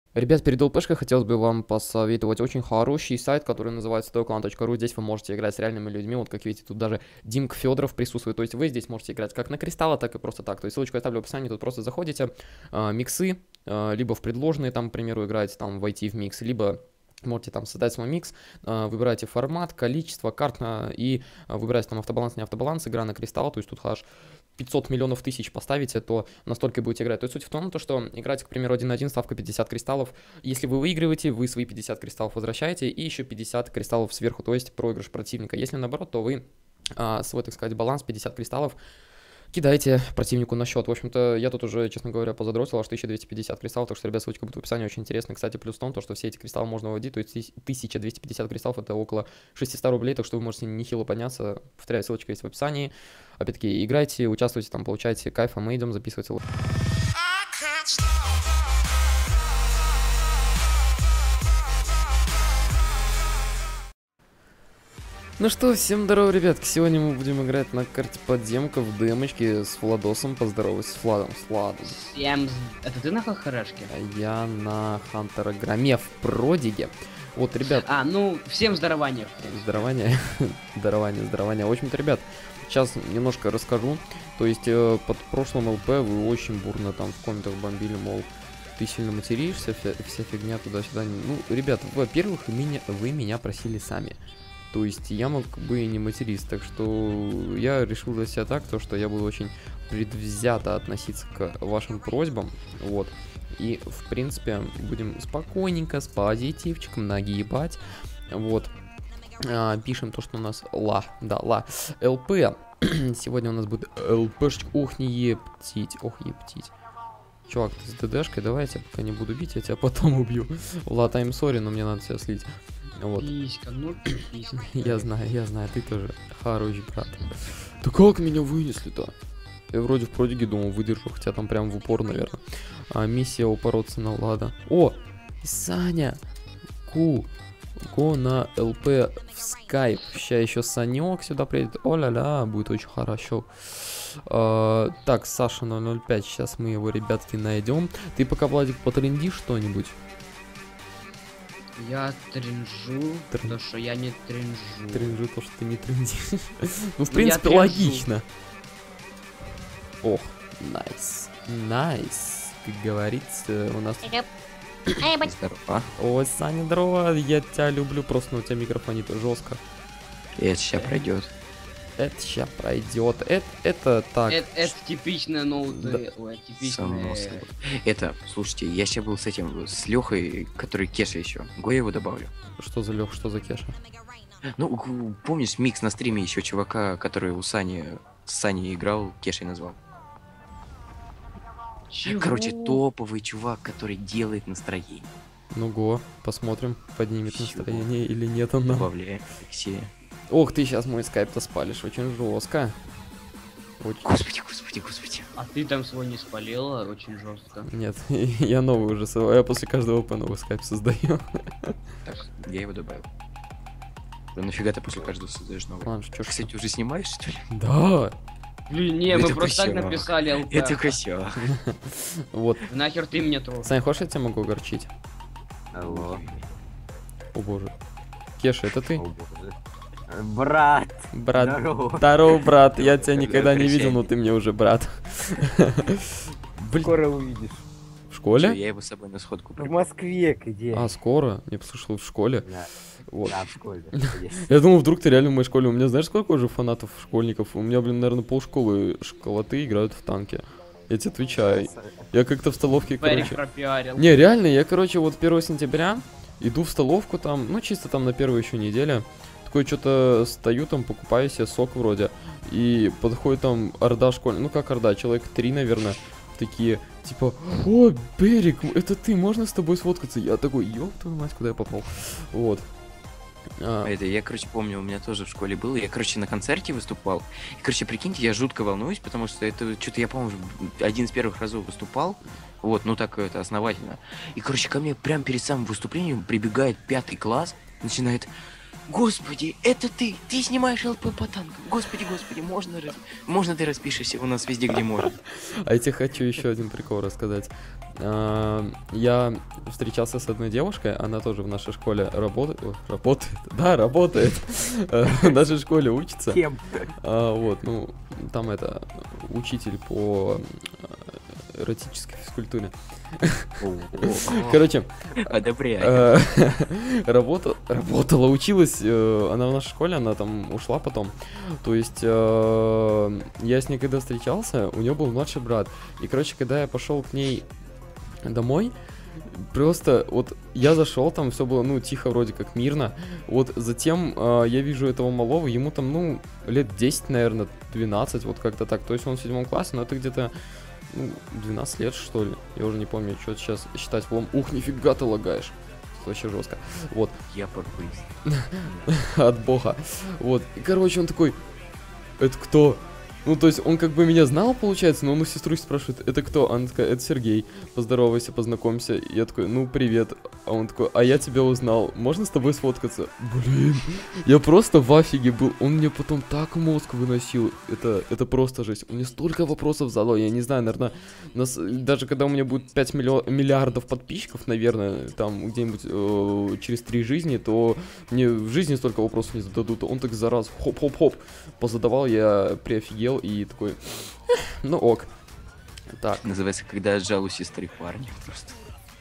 Ребят, перед ЛПшкой хотелось бы вам посоветовать очень хороший сайт, который называется toyclan.ru. Здесь вы можете играть с реальными людьми. Вот как видите, тут даже Димка Федоров присутствует. То есть вы здесь можете играть как на кристалла, так и просто так. То есть ссылочку я оставлю в описании. Тут просто заходите, миксы, либо в предложенные, там, к примеру, играете, там, войти в микс, либо можете там создать свой микс, выбираете формат, количество карт и выбираете там автобаланс, не автобаланс, игра на кристалл, то есть тут аж 500 миллионов тысяч поставите, то настолько будете играть. То есть суть в том, то, что играть, к примеру, 1-1, ставка 50 кристаллов. Если вы выигрываете, вы свои 50 кристаллов возвращаете и еще 50 кристаллов сверху, то есть проигрыш противника. Если наоборот, то вы свой, так сказать, баланс 50 кристаллов кидайте противнику на счет. В общем-то, я тут уже, честно говоря, позадротил аж 1250 кристаллов, так что, ребят, ссылочка будет в описании, очень интересно. Кстати, плюс в том, то, что все эти кристаллы можно выводить, то есть 1250 кристаллов это около 600 рублей, так что вы можете нехило подняться. Повторяю, ссылочка есть в описании. Опять-таки, играйте, участвуйте, там, получайте кайф, а мы идем записывать. Ну что, всем здорово, ребятки. Сегодня мы будем играть на карте подземка в демочке с Владосом. Поздоровайся с Владом, Всем... Это ты на ХХРшке? А я на Хантерограмме в Продиге. Вот, ребят. Ну, всем здорования. Здорование. Здорование. В общем-то, ребят, сейчас немножко расскажу. То есть, под прошлым ЛП вы очень бурно там в комментах бомбили, мол, ты сильно материшься, вся фигня туда-сюда. Ну, ребят, во-первых, вы меня просили сами. То есть я мог бы и не материться, так что я решил для себя так, то что я буду очень предвзято относиться к вашим просьбам, вот. И, в принципе, будем спокойненько, с позитивчиком нагибать, вот. Пишем то, что у нас ЛП. Сегодня у нас будет ЛПшечка, ох, не ептить. Чувак, ты с ДДшкой, давай я тебя пока не буду бить, я тебя потом убью. Влад, I'm sorry, но мне надо тебя слить. Вот. Писька, ну писька. Я знаю, ты тоже хороший брат. Да как меня вынесли-то? Я вроде в продиге думал, выдержу, хотя там прям в упор, наверное. Миссия упороться на Влада. О, Саня! Го на ЛП в скайп. Сейчас еще Санек сюда приедет. О-ля-ля, будет очень хорошо. Так, Саша 005, сейчас мы его, ребятки, найдем. Ты пока, Владик, потрендишь что-нибудь? Я тринжу, то, что я не тринжу. Тринжу то, что ты не трендишь. Ну, в принципе, логично. Ох, найс. Как говорится, у нас... Здорово. Ой, Саня, здорово, я тебя люблю, просто у тебя микрофонит жестко. Это сейчас пройдет. Это сейчас пройдет. Это так. Это типичная ноуты. Ой, типичная. Это, слушайте, я сейчас был с этим, с Лехой, который Кеша еще. Го я его добавлю. Что за Лех, что за Кеша? Ну, помнишь микс на стриме еще чувака, который у Сани, с Саней играл, Кешей назвал? Чего? Короче, топовый чувак, который делает настроение. Ну го, посмотрим, поднимет Чего? настроение или нет он нам. Добавляем Алексея. Ох, ты сейчас мой скайп-то спалишь очень жестко. Господи. А ты там свой не спалила, очень жестко. Нет, я новый уже, я после каждого ОП новый скайп создаю. Так, я его добавил. Да нафига ты после каждого создаешь новый? Ладно, чё ж. Кстати, уже снимаешь, что ли? Да. Блин, не, Это мы просто так косяк. написали ЛП. Это косяк. Вот. Нахер ты меня трогал? Сань, хочешь, я тебя могу огорчить? Алло. О боже. Кеша, это ты? О, боже. Брат! Брат. Здорово. Здорово, брат. Я тебя никогда не Прощай. видел, но ты мне уже брат. Блин, Скоро увидишь. в Чё, школе? я его с собой на сходку В привел. Москве где? А, скоро? Я послушал в школе. Да, Вот. да, в школе. Я думал, вдруг ты реально в моей школе. У меня знаешь, сколько уже фанатов, школьников? У меня, блин, наверное, полшколы школоты играют в танки. Я тебе отвечаю. Я как-то в столовке, Ферик короче... пропиарил. Не, реально, я, короче, вот 1 сентября иду в столовку там, ну, чисто там на первую еще неделю. Такой что-то стою там, покупаю себе сок вроде. И подходит там орда школьников. Ну, как орда, человек 3, наверное. Такие, типа, о, Берик, это ты, можно с тобой сфоткаться? Я такой, ёб твою мать, куда я попал? Вот. Это я, короче, помню, у меня тоже в школе было. Я, короче, на концерте выступал. И, короче, прикиньте, я жутко волнуюсь, потому что это что-то я, по-моему, один из первых разов выступал. Вот, ну так это основательно. И, короче, ко мне прямо перед самым выступлением прибегает 5 класс, начинает: Господи, это ты! Ты снимаешь ЛП по танкам! Господи, можно ты распишешься у нас везде, где можно. А я тебе хочу еще один прикол рассказать. Я встречался с одной девушкой, она тоже в нашей школе работает. Да, работает. В нашей школе учится. Кем? Вот, ну, там это учитель по эротической физкультуре. Короче, одобряю. Работала, училась, она в нашей школе, она там ушла потом. То есть я с ней когда встречался, у нее был младший брат. И, короче, когда я пошел к ней домой, просто вот я зашел, там все было, ну, тихо, вроде как мирно. Вот затем я вижу этого малого, ему там, ну, лет 10, наверное, 12, вот как-то так. То есть он в 7 классе, но это где-то, ну, 12 лет, что ли. Я уже не помню, что сейчас считать. Ух, нифига ты лагаешь. Это вообще жестко. Вот. Я подпрыгнул. От бога. Вот. И, короче, он такой, это кто? Ну, то есть он как бы меня знал, получается, но он у сестры спрашивает, это кто? Она такая, это Сергей, поздоровайся, познакомься. И я такой, ну, привет. А он такой, а я тебя узнал, можно с тобой сфоткаться? Блин, я просто в афиге был, он мне потом так мозг выносил, это просто жесть. У меня столько вопросов задал, я не знаю, наверное, даже когда у меня будет 5 миллиардов подписчиков, наверное, там где-нибудь через 3 жизни, то мне в жизни столько вопросов не зададут. Он так за раз, хоп-хоп-хоп, позадавал, я приофигел и такой, ну ок. Так. Называется, когда отжал у сестры парня. Просто.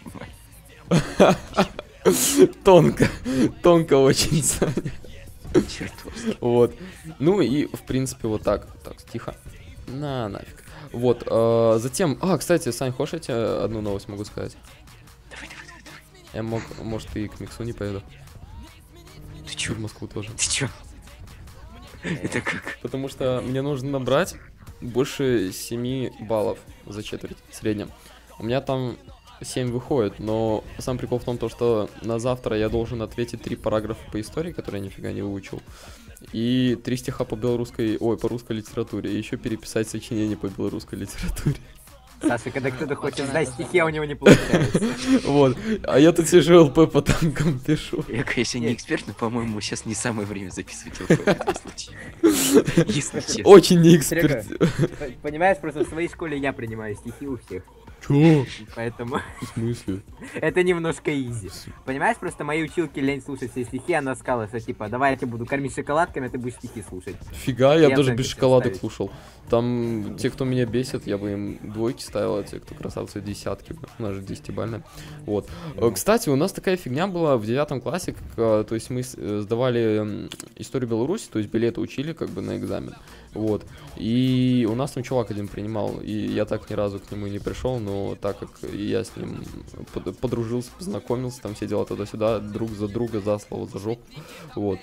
Тонко очень, Саня. Чертовски. Вот. Ну и, в принципе, вот так. Так, тихо. Нафиг. Вот. Затем... кстати, Сань, хочешь, я тебе одну новость могу сказать? Давай. Я может, и к Миксу не поеду. Ты чё? В Москву тоже. Ты чё? Это как? Потому что мне нужно набрать больше 7 баллов за четверть в среднем. У меня там 7 выходит, но сам прикол в том, что на завтра я должен ответить 3 параграфа по истории, которые я нифига не выучил, и 3 стиха по по русской литературе, и еще переписать сочинение по белорусской литературе. Саша, когда кто-то хочет сдать стихи, а у него не получается. Вот, а я тут сижу ЛП по танкам пишу. Я, конечно, не эксперт, но, по-моему, сейчас не самое время записывать ЛП в этом случае. Если честно. Очень не эксперт. Понимаешь, просто в своей школе я принимаю стихи у всех. Чё? Поэтому В смысле? это немножко изи. Понимаешь, просто моей училке лень слушать все стихи, она сказала, что типа, давай я тебя буду кормить шоколадками, а ты будешь стихи слушать. Фига, я Я даже оценки без шоколадок ставить. слушал. Там те, кто меня бесит, я бы им 2 ставил, а те, кто красавцы, 10. У нас же 10-бальная. Вот. Кстати, у нас такая фигня была в 9 классе, то есть мы сдавали историю Беларуси, то есть билеты учили как бы на экзамен. Вот. И у нас там чувак один принимал, и я так ни разу к нему не пришел, но так как я с ним подружился, познакомился, там все дела туда-сюда, друг за друга, за слово, за жопу, вот,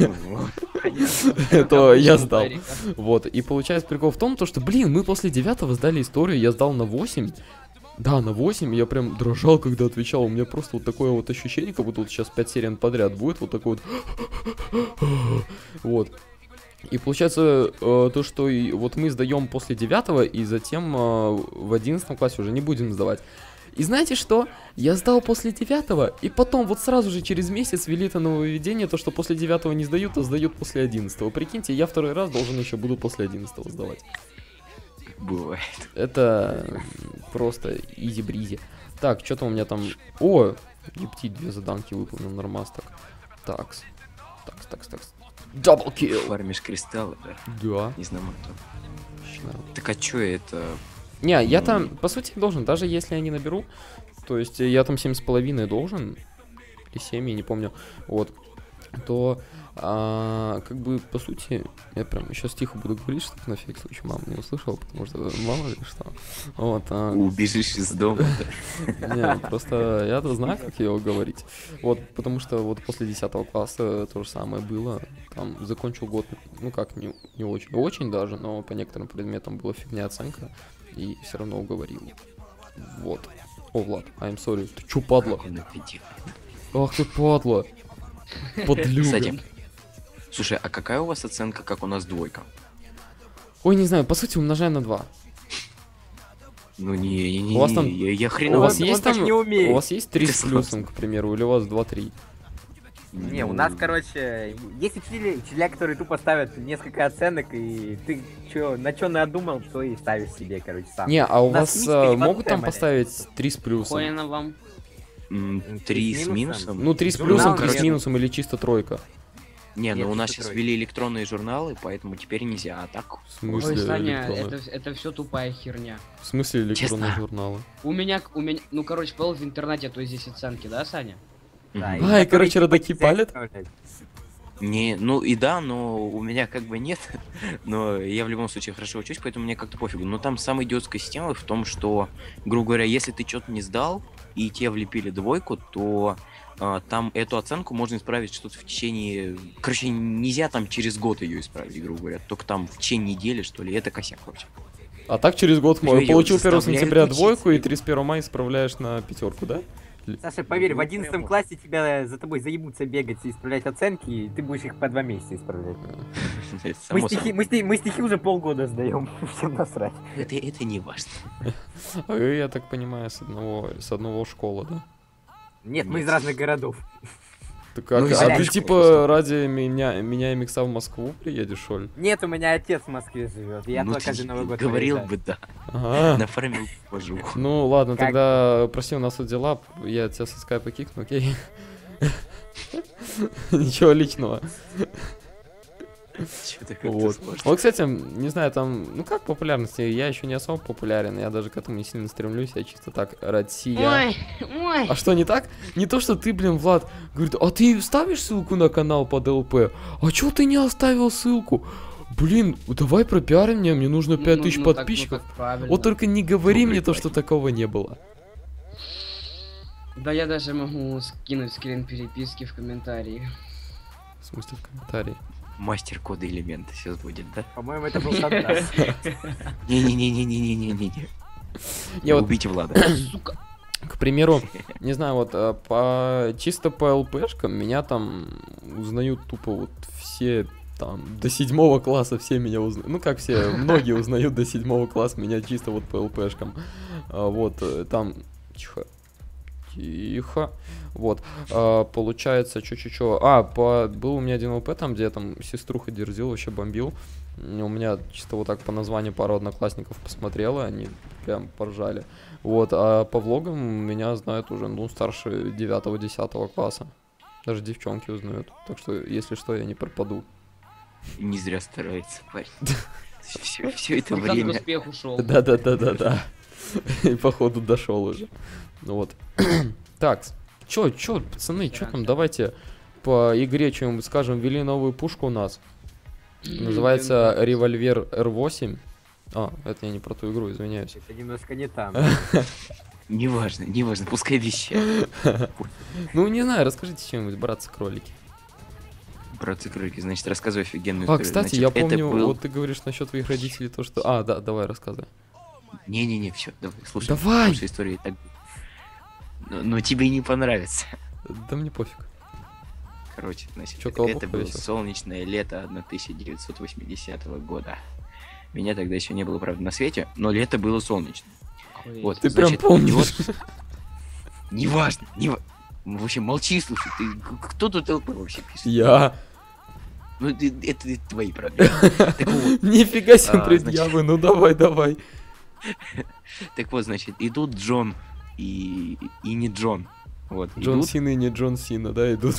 то я сдал. Вот. И получается прикол в том, что, блин, мы после 9 сдали историю, я сдал на 8. Да, на 8, я прям дрожал, когда отвечал. У меня просто вот такое вот ощущение, как будто вот сейчас 5 серий подряд будет, вот такой вот. Вот. И получается то, что вот мы сдаем после 9 и затем в 11 классе уже не будем сдавать. И знаете что? Я сдал после 9 и потом вот сразу же через месяц ввели это нововведение, то что после 9 не сдают, а сдают после 11. Прикиньте, я второй раз должен еще буду после 11 сдавать. Бывает. Это просто изи-бризи. Так, что-то у меня там... О, ептить, 2 заданки выполнил, нормас так. Такс. Даблкилл. Фармишь кристаллы, да? Да. Не знаю, кто. Щнарл. Так а чё это? Не, я там, по сути, должен, даже если я не наберу, то есть я там 7,5 должен, или 7, я не помню, вот, то, как бы, по сути, я прям сейчас тихо буду говорить, чтобы на всякий случай мама не услышала, потому что мало ли что, вот. Убежишь из дома, да? Не, просто я-то знаю, как его говорить, вот, потому что вот после 10 класса то же самое было, там, закончил год, ну как, не очень даже, но по некоторым предметам была фигня оценка, и все равно уговорил. Вот. О, Влад, I'm sorry. Ты чё, падла? Ах ты, падла. Подлюга. Кстати, слушай, а какая у вас оценка, как у нас 2? Ой, не знаю, по сути, умножаем на 2. Ну не, У вас там- я У хреново. вас есть так там... не умеет. У вас есть 3 Ты с плюсом, к примеру, или у вас 2-3? Не, у нас, короче, есть учителя, которые тупо ставят несколько оценок, и ты на чё надумал, то и ставишь себе, короче, сам. Не, а у нас вас семечка не могут там подтемали. поставить 3 с плюсом? Хуяно вам. 3 с минусом. Ну, 3 с Журнал плюсом, 3 с нет. минусом или чисто тройка? Не, Нет, ну у нас чисто сейчас тройка. ввели электронные журналы, поэтому теперь нельзя. А так, В смысле Ой, Саня, электронные? это все тупая херня. В смысле электронные Честно? журналы? У меня, ну, короче, был в интернете, то есть здесь оценки, да, Саня? Да, Мгм. А, и, которые короче, типа родаки нельзя палят? исправлять. Не, ну и да, но у меня как бы нет, но я в любом случае хорошо учусь, поэтому мне как-то пофигу. Но там самая идиотская система в том, что, грубо говоря, если ты что-то не сдал, и тебе влепили двойку, то там эту оценку можно исправить что-то в течение... Короче, нельзя там через год ее исправить, грубо говоря, только там в течение недели, что ли, это косяк вообще. А так через год Её получил 1 заставляют сентября учиться. двойку и 31 мая исправляешь на пятерку, да? Саша, поверь, в 11 классе тебя за тобой заебутся бегать и исправлять оценки, и ты будешь их по 2 месяца исправлять. Это Мы само стихи, собой. мы стихи уже полгода сдаем, всем насрать. Это не важно. А вы, я так понимаю, с одного школы, да? Нет, мы из Нет. разных городов. Так, а, Ну, а ты извиняюсь, типа просто. ради меня и Микса в Москву приедешь, что ли? Нет, у меня отец в Москве живет. Я Ну только ты каждый Новый год говорил приезжаю. бы, да. Ага. Нафармил вожу. Ну ладно, Как тогда прости, у нас тут дела, я тебя со скайпа кикну, окей? Ничего личного. Что-то как-то Вот. сложно. Вот, кстати, не знаю, там, ну как популярности, я еще не особо популярен, я даже к этому не сильно стремлюсь, я чисто так, Россия. Ой. А что, не так? Не то, что ты, блин, Влад, говорит, а ты вставишь ссылку на канал под ЛП? А чё ты не оставил ссылку? Блин, давай пропиарим мне нужно 5000 подписчиков. Вот только не говори Ну, мне то, что прекрасно. такого не было. Да я даже могу скинуть скрин переписки в комментарии. В смысле, в комментарии. Мастер кода элемента сейчас будет, да? По-моему, это был Сантас. Не-не-не-не-не-не-не-не. Я вот, Убейте Влада. Сука. к примеру, не знаю, вот чисто по ЛПшкам меня там узнают тупо вот все там до 7 класса все меня узнают. Ну как все, многие узнают до 7 класса меня чисто вот по ЛПшкам. Вот, там... Тихо. Вот. Получается, был у меня один ЛП там, где я там сеструха дерзил, вообще бомбил. У меня чисто вот так по названию пару одноклассников посмотрела, они прям поржали. Вот, а по влогам меня знают уже, ну, старше 9-10 класса. Даже девчонки узнают. Так что, если что, я не пропаду. Не зря старается, парень. Все это Как время. успех ушел. Да. И походу дошел уже. Ну вот. Так, чё, пацаны, чё там, давайте по игре что-нибудь скажем. Ввели новую пушку у нас. Называется револьвер R8. А, это я не про ту игру, извиняюсь. Это немножко не там. Неважно, пускай вещает. Ну, не знаю, расскажите что-нибудь, братцы-кролики. Братцы-кролики, значит, рассказывай офигенную А, историю. кстати, Значит, я это помню, был- вот ты говоришь насчет твоих родителей, то, что... А, да, давай, рассказывай. Не-не-не, все, давай, слушай. Давай! Слушай историю. Так... Но тебе не понравится. Да мне пофиг. Короче, значит, Чё, колобок это было повесил? солнечное лето 1980 года. Меня тогда еще не было, правда, на свете, но лето было солнечное. Вот, Ты значит, прям помнишь. и вот- Неважно, в общем, молчи, слушай, ты кто тут ЛП вообще пишет? Я. Ну, это твои проблемы. Так вот, Нифига себе А, предъявы, ну давай. так вот, значит, идут Джон и не Джон. Вот, Джон идут, Сина и не Джон Сина, да, идут.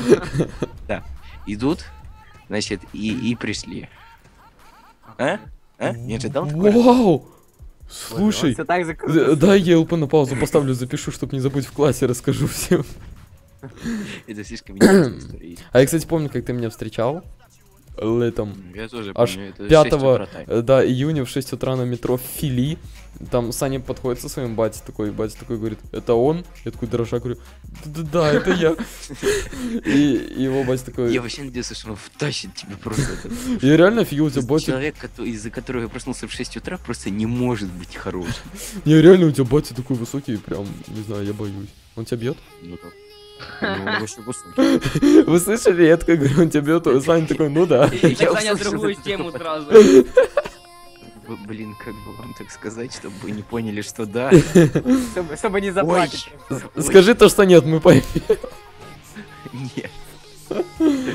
идут, значит, и пришли. А? Не ожидал такого? Вау! Слушай, Все так закрутился. дай я ЛП на паузу поставлю, запишу, чтобы не забыть в классе, расскажу всем. Это слишком интересная история. А я, кстати, помню, как ты меня встречал летом. Я тоже Аж помню, это 5 6 утра тайм. да, июня в 6 утра на метро в Фили. Там Саня подходит со своим батей батя такой говорит, это он? Я такой дрожа говорю, да, это я. И его батя такой, Я вообще надеялся, что он втащит тебя просто. я реально офигел, у тебя батя, Человек, из-за которого я проснулся в 6 утра, просто не может быть хорошим. я реально, у тебя батя такой высокий, прям, не знаю, я боюсь. Он тебя бьет? Ну да. Ну, он очень высокий. Вы слышали? Я такой говорю, он тебя бьет, а Саня такой, ну да. Я Саня услышал другую это тему потом. сразу. Блин, как бы вам так сказать, чтобы вы не поняли, что да. Чтобы не заплакать. Ой. Скажи то, что нет, мы поймем. Нет.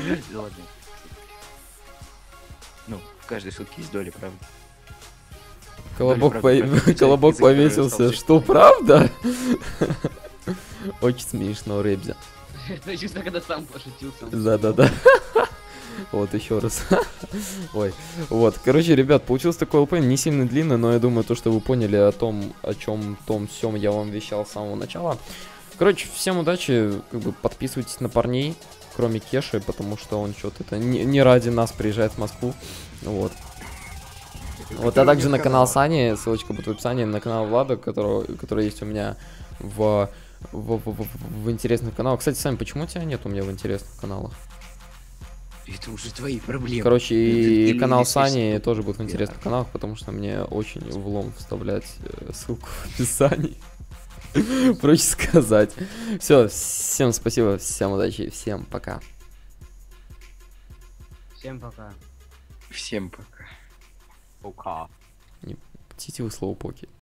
Ладно. Ну, в каждой шутке есть доля, правда. Колобок, правда, правда. Колобок Язык, который повесился, остался. что правда? Очень смешно, Рэбзи. Это чувство, когда сам пошутил сам. Да-да-да. Вот, еще раз. Ой. Вот. Короче, ребят, получился такой ЛП, не сильно длинный, но я думаю, то, что вы поняли о том, о чем том всем я вам вещал с самого начала. Короче, всем удачи, как бы подписывайтесь на парней, кроме Кеши, потому что он что-то это не ради нас приезжает в Москву. Вот. Вот, а также на канал Сани, ссылочка будет в описании, на канал Влада, который есть у меня в интересных каналах. Кстати, Сань, почему тебя нет у меня в интересных каналах? Это уже твои проблемы. Короче, Ты и канал не Сани слышишь, тоже будет в да. интересных каналах, потому что мне очень влом вставлять ссылку в описании. Проще сказать. Все, всем спасибо, всем удачи, всем пока. Всем пока. Всем пока. Пока. Птите вы слово поки.